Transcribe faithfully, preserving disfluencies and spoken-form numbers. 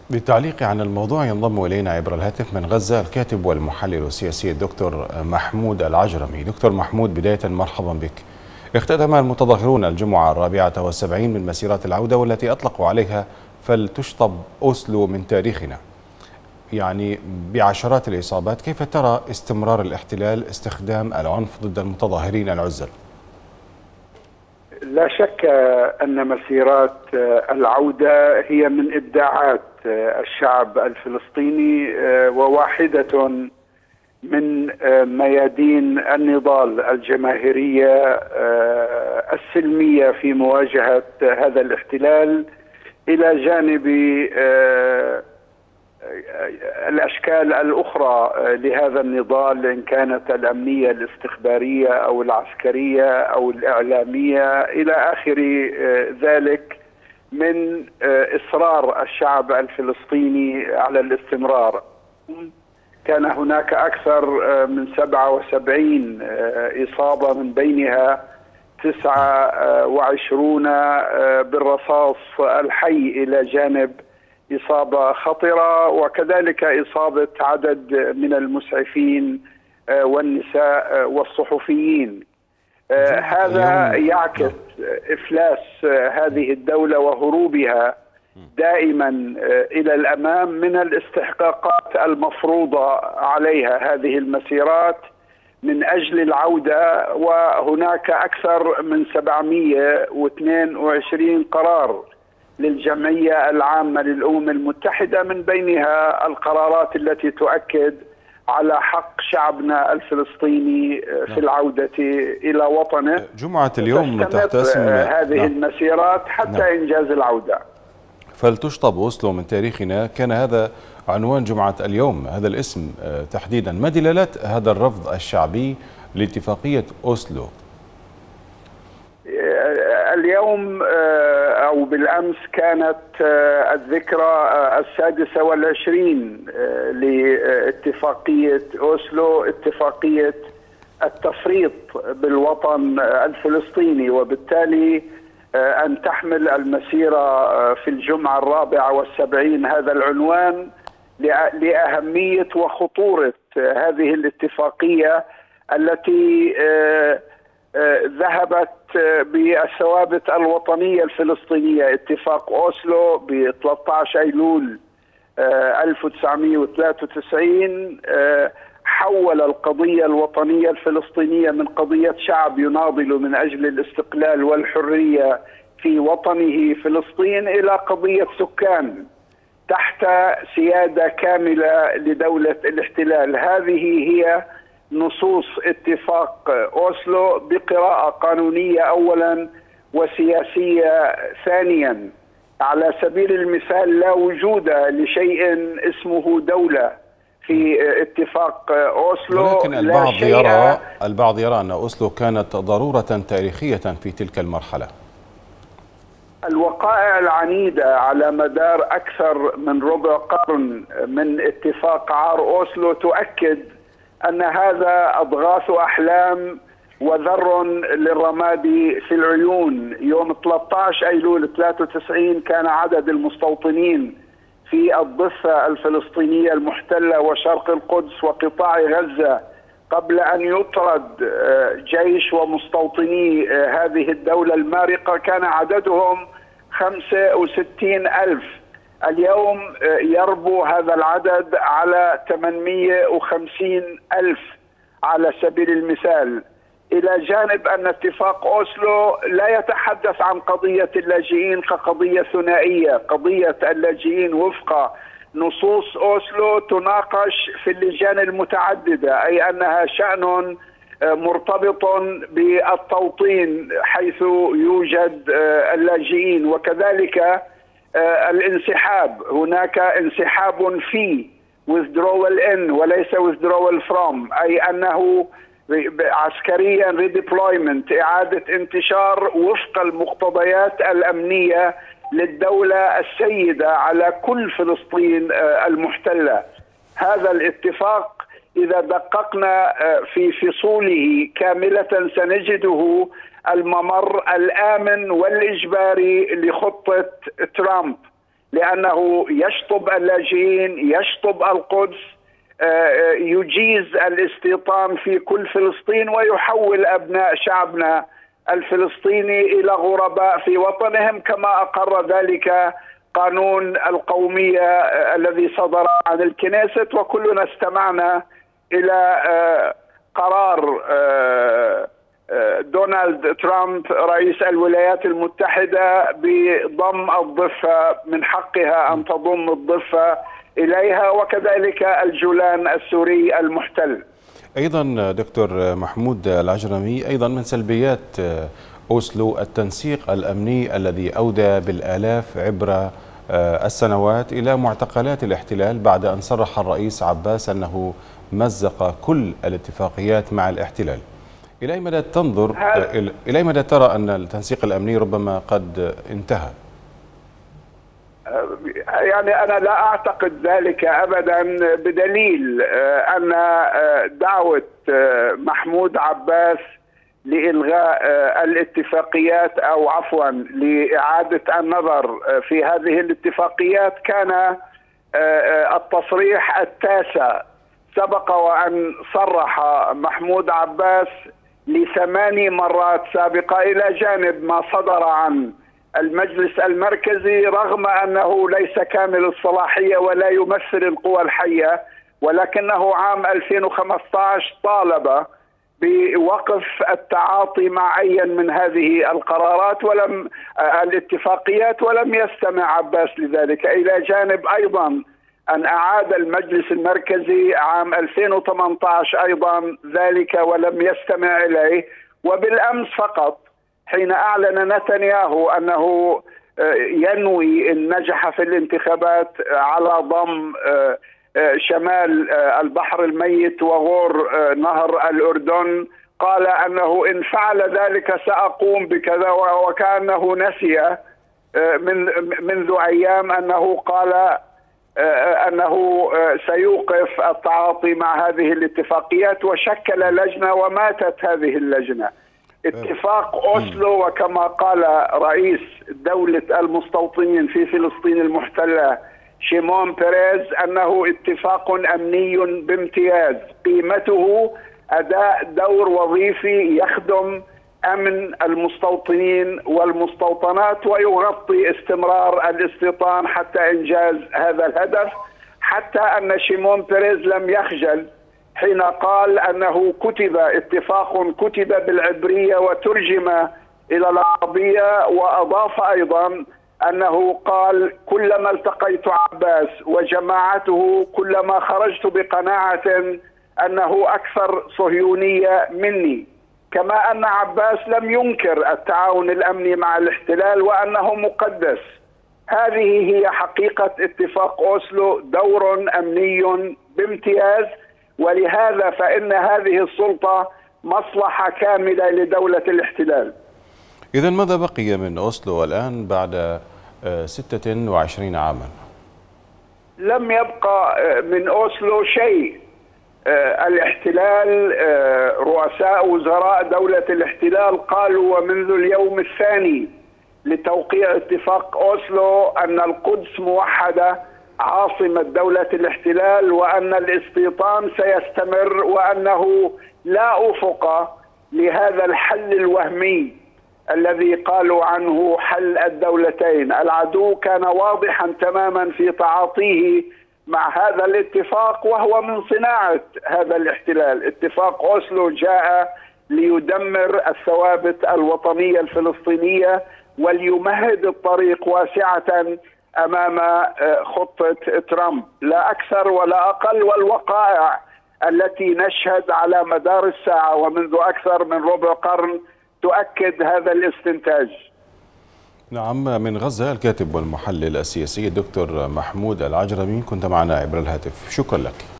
بالتعليق عن الموضوع ينضم إلينا عبر الهاتف من غزة الكاتب والمحلل السياسي الدكتور محمود العجرمي. دكتور محمود، بداية مرحبا بك. اختتم المتظاهرون الجمعة الرابعة والسبعين من مسيرات العودة والتي أطلقوا عليها فلتشطب أوسلو من تاريخنا، يعني بعشرات الإصابات. كيف ترى استمرار الاحتلال استخدام العنف ضد المتظاهرين العزل؟ لا شك أن مسيرات العودة هي من إبداعات الشعب الفلسطيني وواحدة من ميادين النضال الجماهيرية السلمية في مواجهة هذا الاحتلال، إلى جانب الأشكال الأخرى لهذا النضال، إن كانت الأمنية الاستخبارية أو العسكرية أو الإعلامية إلى آخر ذلك، من إصرار الشعب الفلسطيني على الاستمرار. كان هناك أكثر من سبعة وسبعين إصابة، من بينها تسعة وعشرون بالرصاص الحي، إلى جانب إصابة خطرة، وكذلك إصابة عدد من المسعفين والنساء والصحفيين. هذا يعكس إفلاس هذه الدولة وهروبها دائما إلى الأمام من الاستحقاقات المفروضة عليها. هذه المسيرات من أجل العودة، وهناك أكثر من سبعمئة واثنين وعشرين قرار للجمعية العامة للأمم المتحدة، من بينها القرارات التي تؤكد على حق شعبنا الفلسطيني في العودة إلى وطنه. جمعة اليوم تحتسم هذه نعم. المسيرات حتى نعم. إنجاز العودة. فلتشطب أوسلو من تاريخنا، كان هذا عنوان جمعة اليوم، هذا الاسم تحديدا. ما دلالات هذا الرفض الشعبي لاتفاقية أوسلو؟ اليوم أو بالأمس كانت الذكرى السادسة والعشرين لاتفاقية أوسلو، اتفاقية التفريط بالوطن الفلسطيني، وبالتالي أن تحمل المسيرة في الجمعة الرابعة والسبعين هذا العنوان لأهمية وخطورة هذه الاتفاقية التي ذهبت بالثوابت الوطنية الفلسطينية. اتفاق أوسلو ب ثلاثة عشر أيلول ألف وتسعمئة وثلاثة وتسعين حول القضية الوطنية الفلسطينية من قضية شعب يناضل من أجل الاستقلال والحرية في وطنه فلسطين إلى قضية سكان تحت سيادة كاملة لدولة الاحتلال. هذه هي نصوص اتفاق أوسلو بقراءة قانونية أولا وسياسية ثانيا. على سبيل المثال، لا وجود لشيء اسمه دولة في اتفاق أوسلو، ولكن البعض يرى البعض يرى أن أوسلو كانت ضرورة تاريخية في تلك المرحلة. الوقائع العنيدة على مدار أكثر من ربع قرن من اتفاق عار أوسلو تؤكد أن هذا أضغاث أحلام وذر للرماد في العيون. يوم ثلاثة عشر أيلول ثلاثة وتسعين كان عدد المستوطنين في الضفة الفلسطينية المحتلة وشرق القدس وقطاع غزة قبل أن يطرد جيش ومستوطني هذه الدولة المارقة كان عددهم خمسة وستين ألف. اليوم يربو هذا العدد على ثمانمئة وخمسين ألف على سبيل المثال، إلى جانب أن اتفاق أوسلو لا يتحدث عن قضية اللاجئين كقضية ثنائية. قضية اللاجئين وفق نصوص أوسلو تناقش في اللجان المتعددة، أي أنها شأن مرتبط بالتوطين حيث يوجد اللاجئين، وكذلك الانسحاب. هناك انسحاب في withdrawal in وليس withdrawal from، أي أنه عسكريا redeployment، إعادة انتشار وفق المقتضيات الأمنية للدولة السيدة على كل فلسطين المحتلة. هذا الاتفاق إذا دققنا في فصوله كاملة سنجده الممر الآمن والإجباري لخطة ترامب لأنه يشطب اللاجئين، يشطب القدس، يجيز الاستيطان في كل فلسطين ويحول أبناء شعبنا الفلسطيني إلى غرباء في وطنهم، كما أقر ذلك قانون القومية الذي صدر عن الكنيست. وكلنا استمعنا إلى قرار دونالد ترامب رئيس الولايات المتحدة بضم الضفة، من حقها أن تضم الضفة إليها، وكذلك الجولان السوري المحتل. أيضا دكتور محمود العجرمي، أيضا من سلبيات أوسلو التنسيق الأمني الذي أودى بالآلاف عبر السنوات إلى معتقلات الاحتلال، بعد أن صرح الرئيس عباس أنه مزق كل الاتفاقيات مع الاحتلال. إلى أي مدى تنظر، إلى أي مدى ترى أن التنسيق الأمني ربما قد انتهى؟ يعني أنا لا أعتقد ذلك أبدا، بدليل أن دعوة محمود عباس لإلغاء الاتفاقيات أو عفوا لإعادة النظر في هذه الاتفاقيات كان التصريح التاسع. سبق وأن صرح محمود عباس لثماني مرات سابقة إلى جانب ما صدر عن المجلس المركزي، رغم أنه ليس كامل الصلاحية ولا يمثل القوى الحية، ولكنه عام ألفين وخمسة عشر طالب بوقف التعاطي مع أي من هذه القرارات ولم الاتفاقيات ولم يستمع عباس لذلك، إلى جانب أيضا أن أعاد المجلس المركزي عام ألفين وثمانية عشر أيضا ذلك ولم يستمع إليه. وبالأمس فقط حين أعلن نتنياهو أنه ينوي إن نجح في الانتخابات على ضم شمال البحر الميت وغور نهر الأردن، قال أنه إن فعل ذلك سأقوم بكذا، وكأنه نسي من منذ أيام أنه قال أنه سيوقف التعاطي مع هذه الاتفاقيات، وشكل لجنة وماتت هذه اللجنة. اتفاق أوسلو، وكما قال رئيس دولة المستوطنين في فلسطين المحتلة شيمون بيريز أنه اتفاق أمني بامتياز، قيمته أداء دور وظيفي يخدم أمن المستوطنين والمستوطنات ويغطي استمرار الاستيطان حتى إنجاز هذا الهدف، حتى أن شيمون بيريز لم يخجل حين قال أنه كتب اتفاق كتب بالعبرية وترجم إلى العربية، وأضاف أيضا أنه قال كلما التقيت عباس وجماعته كلما خرجت بقناعة أنه أكثر صهيونية مني، كما أن عباس لم ينكر التعاون الأمني مع الاحتلال وأنه مقدس. هذه هي حقيقة اتفاق أوسلو، دور أمني بامتياز، ولهذا فإن هذه السلطة مصلحة كاملة لدولة الاحتلال. إذن ماذا بقي من أوسلو الآن بعد ستة وعشرين عاما؟ لم يبقى من أوسلو شيء. الاحتلال، رؤساء وزراء دولة الاحتلال قالوا ومنذ اليوم الثاني لتوقيع اتفاق أوسلو أن القدس موحدة عاصمة دولة الاحتلال، وأن الاستيطان سيستمر، وأنه لا أفق لهذا الحل الوهمي الذي قالوا عنه حل الدولتين. العدو كان واضحا تماما في تعاطيه مع هذا الاتفاق، وهو من صناعة هذا الاحتلال. اتفاق أوسلو جاء ليدمر الثوابت الوطنية الفلسطينية وليمهد الطريق واسعة أمام خطة ترامب، لا أكثر ولا أقل. والوقائع التي نشهد على مدار الساعة ومنذ أكثر من ربع قرن تؤكد هذا الاستنتاج. نعم، من غزة الكاتب والمحلل السياسي الدكتور محمود العجرمي كنت معنا عبر الهاتف، شكرا لك.